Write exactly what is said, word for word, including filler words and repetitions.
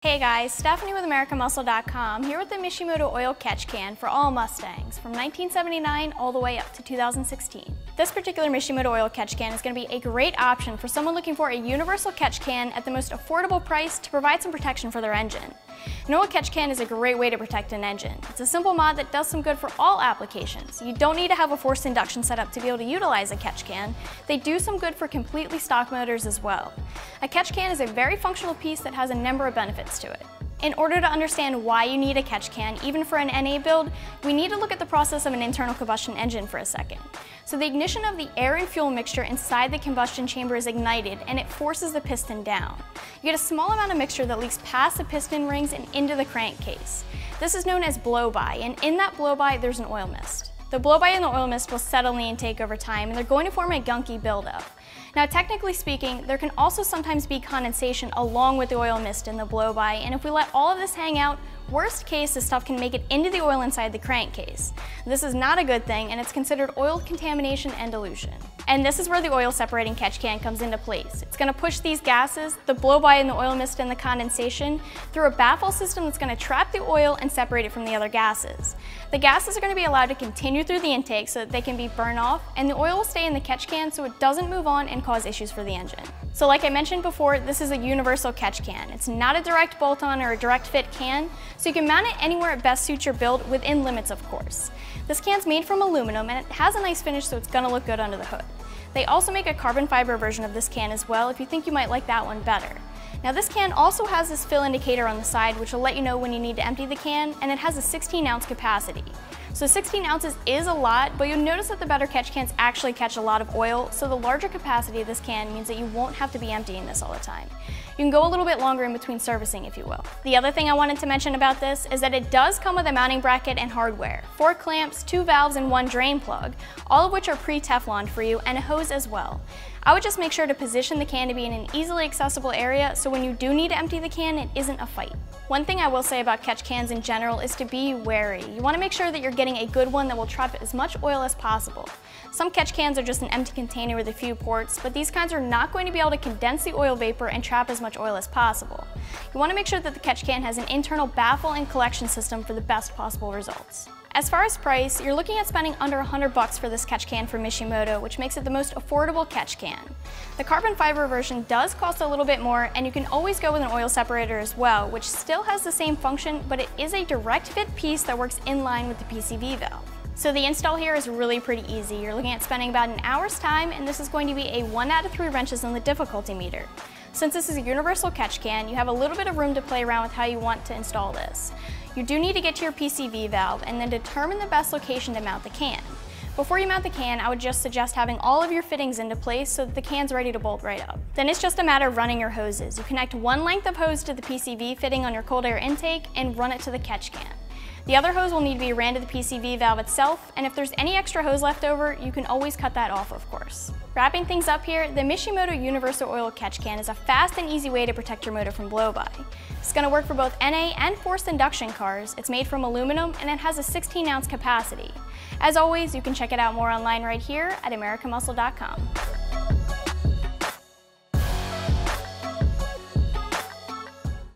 Hey guys, Stephanie with America Muscle dot com here with the Mishimoto oil catch can for all Mustangs from nineteen seventy-nine all the way up to two thousand sixteen. This particular Mishimoto oil catch can is going to be a great option for someone looking for a universal catch can at the most affordable price to provide some protection for their engine. An oil catch can is a great way to protect an engine. It's a simple mod that does some good for all applications. You don't need to have a forced induction setup to be able to utilize a catch can. They do some good for completely stock motors as well. A catch can is a very functional piece that has a number of benefits to it. In order to understand why you need a catch can, even for an N A build, we need to look at the process of an internal combustion engine for a second. So the ignition of the air and fuel mixture inside the combustion chamber is ignited and it forces the piston down. You get a small amount of mixture that leaks past the piston rings and into the crankcase. This is known as blow-by, and in that blow-by there's an oil mist. The blow-by and the oil mist will settle in the intake over time, and they're going to form a gunky buildup. Now, technically speaking, there can also sometimes be condensation along with the oil mist in the blow-by, and if we let all of this hang out, worst case, this stuff can make it into the oil inside the crankcase. This is not a good thing, and it's considered oil contamination and dilution. And this is where the oil separating catch can comes into place. It's going to push these gases, the blow-by and the oil mist and the condensation, through a baffle system that's going to trap the oil and separate it from the other gases. The gases are going to be allowed to continue through the intake so that they can be burned off, and the oil will stay in the catch can so it doesn't move on and cause issues for the engine. So like I mentioned before, this is a universal catch can. It's not a direct bolt-on or a direct fit can, so you can mount it anywhere it best suits your build, within limits of course. This can's made from aluminum and it has a nice finish, so it's going to look good under the hood. They also make a carbon fiber version of this can as well if you think you might like that one better. Now this can also has this fill indicator on the side which will let you know when you need to empty the can, and it has a sixteen ounce capacity. So sixteen ounces is a lot, but you'll notice that the better catch cans actually catch a lot of oil, so the larger capacity of this can means that you won't have to be emptying this all the time. You can go a little bit longer in between servicing, if you will. The other thing I wanted to mention about this is that it does come with a mounting bracket and hardware, four clamps, two valves, and one drain plug, all of which are pre-Tefloned for you, and a hose as well. I would just make sure to position the can to be in an easily accessible area so when you do need to empty the can, it isn't a fight. One thing I will say about catch cans in general is to be wary. You want to make sure that you're getting a good one that will trap as much oil as possible. Some catch cans are just an empty container with a few ports, but these kinds are not going to be able to condense the oil vapor and trap as much oil as possible. You want to make sure that the catch can has an internal baffle and collection system for the best possible results. As far as price, you're looking at spending under one hundred bucks for this catch can from Mishimoto, which makes it the most affordable catch can. The carbon fiber version does cost a little bit more, and you can always go with an oil separator as well, which still has the same function, but it is a direct fit piece that works in line with the P C V valve. So the install here is really pretty easy. You're looking at spending about an hour's time, and this is going to be a one out of three wrenches on the difficulty meter. Since this is a universal catch can, you have a little bit of room to play around with how you want to install this. You do need to get to your P C V valve and then determine the best location to mount the can. Before you mount the can, I would just suggest having all of your fittings into place so that the can's ready to bolt right up. Then it's just a matter of running your hoses. You connect one length of hose to the P C V fitting on your cold air intake and run it to the catch can. The other hose will need to be ran to the P C V valve itself, and if there's any extra hose left over, you can always cut that off, of course. Wrapping things up here, the Mishimoto Universal Oil Catch Can is a fast and easy way to protect your motor from blow-by. It's going to work for both N A and forced induction cars. It's made from aluminum and it has a sixteen ounce capacity. As always, you can check it out more online right here at America Muscle dot com.